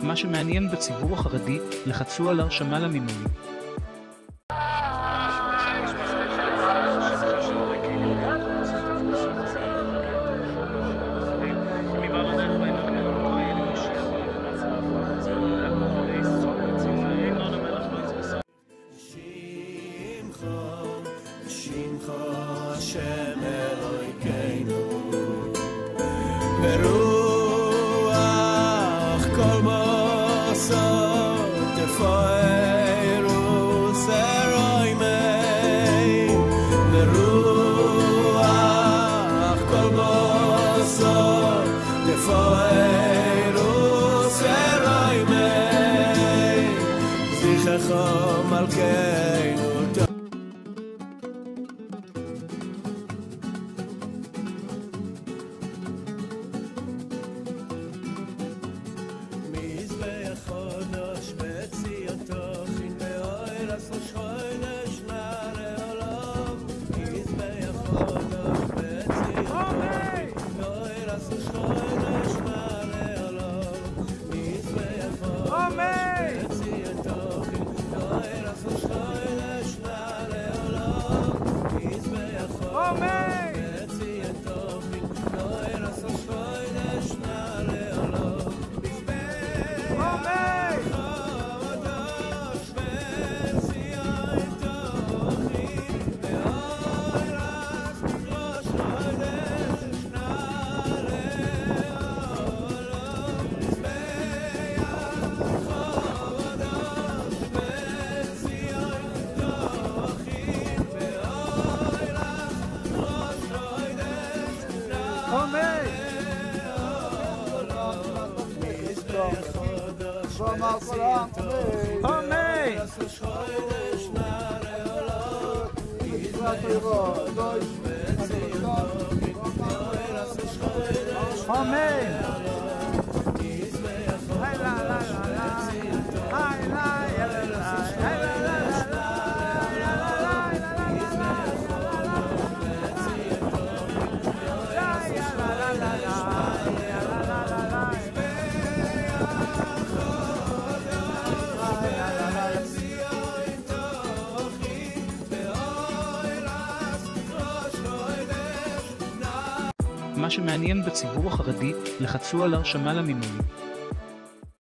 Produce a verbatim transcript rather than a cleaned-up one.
מה שמעניין בציבור החרדי, לחצו על הרשמה למימון. השם אלוהינו ברוח כל מסעות תפארו סרוימי ברוח כל מסעות תפארו סרוימי זכרך מלכנו מה שמעניין בציבור החרדי, לחצו על הרשמה למימון.